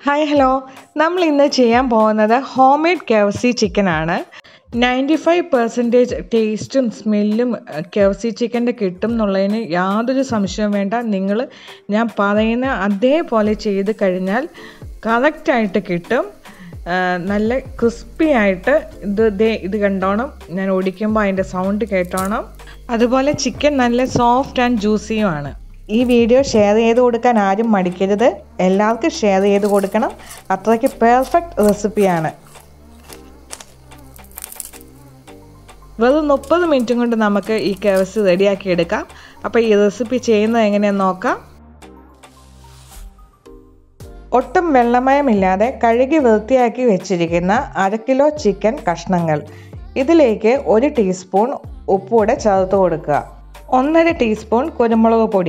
Hi hello, നമ്മൾ ഇന്ന് ചെയ്യാൻ പോകുന്നത് ഹോം മെയ്ഡ് KFC ചിക്കനാണ്. 95% ടേസ്റ്റും സ്മെല്ലും KFC ചിക്കൻ്റെ കിട്ടും എന്നുള്ളതിന് യാതൊരു സംശയവും വേണ്ട. ഞാൻ പറയുന്ന അതേപോലെ ചെയ്ത് കഴിഞ്ഞാൽ കറക്റ്റായിട്ട് കിട്ടും. നല്ല ക്രിസ്പി ആയിട്ട് ഇത് കണ്ടോണം. ഞാൻ ഓടിക്കുമ്പോൾ അതിൻ്റെ സൗണ്ട് കേട്ടോണം. അതുപോലെ ചിക്കൻ നല്ല സോഫ്റ്റ് ആൻഡ് ജ്യൂസിയുമാണ്. ഈ വീഡിയോ ഷെയർ ചെയ്ത് കൊടുക്കാൻ ആരും മടിക്കരുത്. എല്ലാവർക്കും ഷെയർ ചെയ്ത് കൊടുക്കണം. അത്രയ്ക്ക് പെർഫെക്റ്റ് റെസിപ്പിയാണ്. വെറും 30 മിനിറ്റും കൊണ്ട് നമുക്ക് ഈ KFC റെഡിയാക്കി എടുക്കാം. അപ്പോൾ ഈ റെസിപ്പി ചെയ്യുന്നത് എങ്ങനെയാണെന്ന് നോക്കാം. ഒട്ടും വെള്ളമയമില്ലാതെ കഴുകി വൃത്തിയാക്കി വെച്ചിരിക്കുന്ന 1/2 കിലോ ചിക്കൻ കഷ്ണങ്ങൾ. ഇതിലേക്ക് 1 ടീസ്പൂൺ ഉപ്പൂടെ ചേർത്ത് കൊടുക്കുക. 1/2 ടീസ്പൂൺ കുരുമുളക് പൊടി,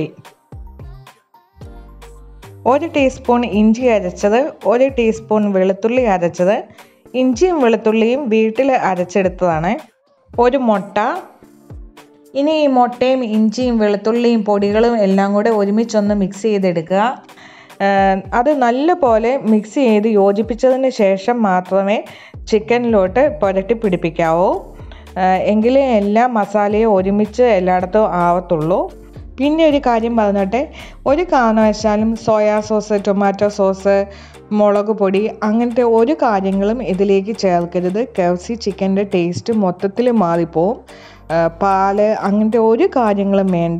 1 ടീസ്പൂൺ ഇഞ്ചി അരച്ചത്, 1 ടീസ്പൂൺ വെളുത്തുള്ളി അരച്ചത്. ഇഞ്ചിയും വെളുത്തുള്ളിയും വീട്ടിൽ അരച്ചെടുത്തതാണ്. 1 മുട്ട. ഇനി ഈ മുട്ടയും ഇഞ്ചിയും വെളുത്തുള്ളിയും പൊടികളും എല്ലാം കൂടെ ഒരുമിച്ചൊന്ന് മിക്സ് ചെയ്തെടുക്കുക. അത് നല്ലപോലെ മിക്സ് ചെയ്ത് യോജിപ്പിച്ചതിന് ശേഷം മാത്രമേ ചിക്കനിലോട്ട് പുരട്ടി പിടിപ്പിക്കാവൂ. എങ്കിലേ എല്ലാ മസാലയും ഒരുമിച്ച് എല്ലായിടത്തും ആവത്തുള്ളൂ. പിന്നെ ഒരു കാര്യം പറഞ്ഞോട്ടെ, ഒരു കാരണവശാലും സോയാ സോസ്, ടൊമാറ്റോ സോസ്, മുളക് പൊടി അങ്ങനത്തെ ഒരു കാര്യങ്ങളും ഇതിലേക്ക് ചേർക്കരുത്. KFC ചിക്കൻ്റെ ടേസ്റ്റ് മൊത്തത്തിൽ മാറിപ്പോവും. പാല് അങ്ങനത്തെ ഒരു കാര്യങ്ങളും വേണ്ട.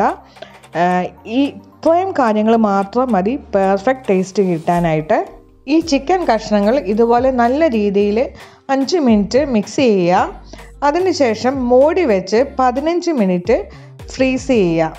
ഇത്രയും കാര്യങ്ങൾ മാത്രം മതി പെർഫെക്റ്റ് ടേസ്റ്റ് കിട്ടാനായിട്ട്. ഈ ചിക്കൻ കഷ്ണങ്ങൾ ഇതുപോലെ നല്ല രീതിയിൽ 5 മിനിറ്റ് മിക്സ് ചെയ്യുക. അതിനുശേഷം മൂടി വെച്ച് 15 മിനിറ്റ് ഫ്രീസ് ചെയ്യുക.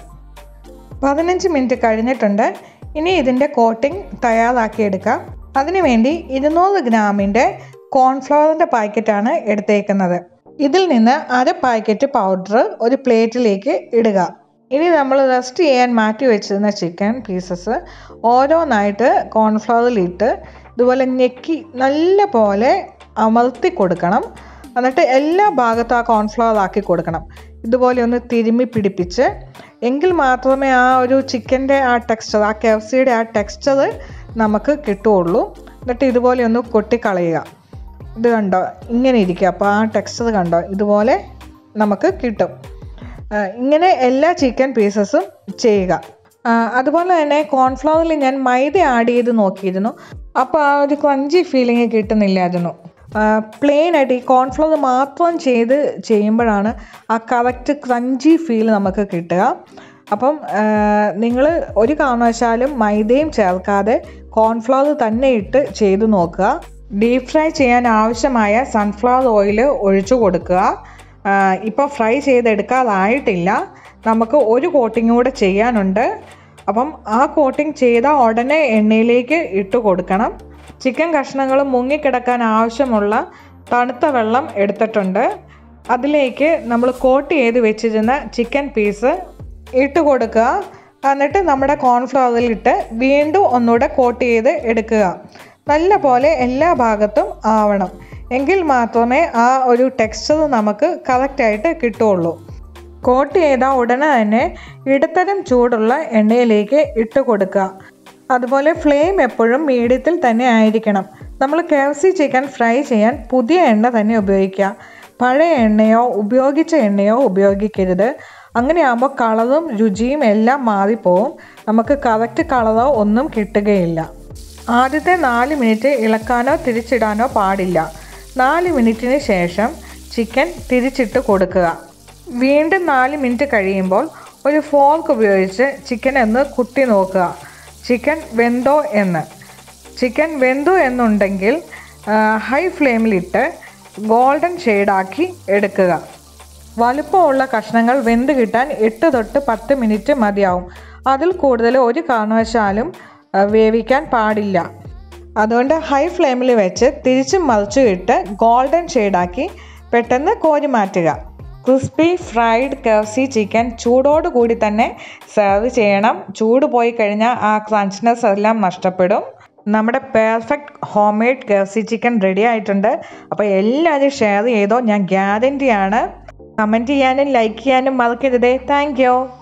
15 മിനിറ്റ് കഴിഞ്ഞിട്ടുണ്ട്. ഇനി ഇതിൻ്റെ കോട്ടിംഗ് തയ്യാറാക്കിയെടുക്കാം. അതിനുവേണ്ടി 200 ഗ്രാമിൻ്റെ കോൺഫ്ലവറിൻ്റെ പാക്കറ്റാണ് എടുത്തേക്കുന്നത്. ഇതിൽ നിന്ന് 1/2 പാക്കറ്റ് പൗഡർ ഒരു പ്ലേറ്റിലേക്ക് ഇടുക. ഇനി നമ്മൾ റെസ്റ്റ് ചെയ്യാൻ മാറ്റി വെച്ചിരുന്ന ചിക്കൻ പീസസ് ഓരോന്നായിട്ട് കോൺഫ്ലവറിലിട്ട് ഇതുപോലെ ഞെക്കി നല്ല പോലെ അമർത്തി കൊടുക്കണം. എന്നിട്ട് എല്ലാ ഭാഗത്തും ആ കോൺഫ്ലവർ ആക്കി കൊടുക്കണം. ഇതുപോലെ ഒന്ന് തിരുമ്മി പിടിപ്പിച്ച് എങ്കിൽ മാത്രമേ ആ ഒരു ചിക്കൻ്റെ ആ ടെക്സ്ചർ, ആ KFCയുടെ ആ ടെക്സ്ചർ നമുക്ക് കിട്ടുകയുള്ളൂ. എന്നിട്ട് ഇതുപോലെ ഒന്ന് കൊട്ടിക്കളയുക. ഇത് കണ്ടോ, ഇങ്ങനെ ഇരിക്കുക. അപ്പോൾ ആ ടെക്സ്ചർ കണ്ടോ, ഇതുപോലെ നമുക്ക് കിട്ടും. ഇങ്ങനെ എല്ലാ ചിക്കൻ പീസസും ചെയ്യുക. അതുപോലെ തന്നെ കോൺഫ്ലവറിൽ ഞാൻ മൈദ ആഡ് ചെയ്ത് നോക്കിയിരുന്നു. അപ്പോൾ ആ ഒരു ക്രഞ്ചി ഫീലിംഗ് കിട്ടുന്നില്ലായിരുന്നു. പ്ലെയിൻ ആയിട്ട് ഈ കോൺഫ്ലവർ മാത്രം ചെയ്യുമ്പോഴാണ് ആ കറക്റ്റ് ക്രഞ്ചി ഫീൽ നമുക്ക് കിട്ടുക. അപ്പം നിങ്ങൾ ഒരു കാരണവശാലും മൈദയും ചേർക്കാതെ കോൺഫ്ലവർ തന്നെ ഇട്ട് ചെയ്ത് നോക്കുക. ഡീപ്പ് ഫ്രൈ ചെയ്യാൻ ആവശ്യമായ സൺഫ്ലവർ ഓയിൽ ഒഴിച്ചു കൊടുക്കുക. ഇപ്പോൾ ഫ്രൈ ചെയ്തെടുക്കാറായിട്ടില്ല. നമുക്ക് ഒരു കോട്ടിങ് കൂടെ ചെയ്യാനുണ്ട്. അപ്പം ആ കോട്ടിങ് ചെയ്ത ഉടനെ എണ്ണയിലേക്ക് ഇട്ട് കൊടുക്കണം. ചിക്കൻ കഷ്ണങ്ങൾ മുങ്ങിക്കിടക്കാൻ ആവശ്യമുള്ള തണുത്ത വെള്ളം എടുത്തിട്ടുണ്ട്. അതിലേക്ക് നമ്മൾ കോട്ട് ചെയ്ത് വെച്ചിരുന്ന ചിക്കൻ പീസ് ഇട്ട് കൊടുക്കുക. എന്നിട്ട് നമ്മുടെ കോൺഫ്ലവറിലിട്ട് വീണ്ടും ഒന്നുകൂടെ കോട്ട് ചെയ്ത് എടുക്കുക. നല്ല പോലെ എല്ലാ ഭാഗത്തും ആവണം. എങ്കിൽ മാത്രമേ ആ ഒരു ടെക്സ്ചർ നമുക്ക് കറക്റ്റായിട്ട് കിട്ടുകയുള്ളൂ. കോട്ട് ചെയ്ത ഉടനെ തന്നെ ഇടത്തരം ചൂടുള്ള എണ്ണയിലേക്ക് ഇട്ട് കൊടുക്കുക. അതുപോലെ ഫ്ലെയിം എപ്പോഴും മീഡിയത്തിൽ തന്നെ ആയിരിക്കണം. നമ്മൾ KFC ചിക്കൻ ഫ്രൈ ചെയ്യാൻ പുതിയ എണ്ണ തന്നെ ഉപയോഗിക്കുക. പഴയ എണ്ണയോ ഉപയോഗിച്ച എണ്ണയോ ഉപയോഗിക്കരുത്. അങ്ങനെയാകുമ്പോൾ കളറും രുചിയും എല്ലാം മാറിപ്പോവും. നമുക്ക് കറക്റ്റ് കളറോ ഒന്നും കിട്ടുകയില്ല. ആദ്യത്തെ 4 മിനിറ്റ് ഇളക്കാനോ തിരിച്ചിടാനോ പാടില്ല. 4 മിനിറ്റിന് ശേഷം ചിക്കൻ തിരിച്ചിട്ട് കൊടുക്കുക. വീണ്ടും 4 മിനിറ്റ് കഴിയുമ്പോൾ ഒരു ഫോർക്ക് ഉപയോഗിച്ച് ചിക്കൻ ഒന്ന് കുത്തി നോക്കുക. ചിക്കൻ വെന്തോ എന്നുണ്ടെങ്കിൽ ഹൈ ഫ്ലെയിമിലിട്ട് ഗോൾഡൻ ഷെയ്ഡാക്കി എടുക്കുക. വലുപ്പമുള്ള കഷ്ണങ്ങൾ വെന്ത് കിട്ടാൻ 8 തൊട്ട് 10 മിനിറ്റ് മതിയാവും. അതിൽ കൂടുതൽ ഒരു കാരണവശാലും വേവിക്കാൻ പാടില്ല. അതുകൊണ്ട് ഹൈ ഫ്ലെയിമിൽ വെച്ച് തിരിച്ചും മറിച്ചും ഇട്ട് ഗോൾഡൻ ഷെയ്ഡാക്കി പെട്ടെന്ന് കോരി മാറ്റുക. ക്രിസ്പി ഫ്രൈഡ് KFC ചിക്കൻ ചൂടോടുകൂടി തന്നെ സെർവ് ചെയ്യണം. ചൂട് പോയി കഴിഞ്ഞാൽ ആ ക്രഞ്ച്നെസ് എല്ലാം നഷ്ടപ്പെടും. നമ്മുടെ perfect homemade KFC chicken ready ആയിട്ടുണ്ട്. അപ്പോൾ എല്ലാവരും ഷെയർ ചെയ്തോ, ഞാൻ ഗ്യാരണ്ടിയാണ്. കമൻറ്റ് ചെയ്യാനും ലൈക്ക് ചെയ്യാനും മറക്കരുതേ. Thank U.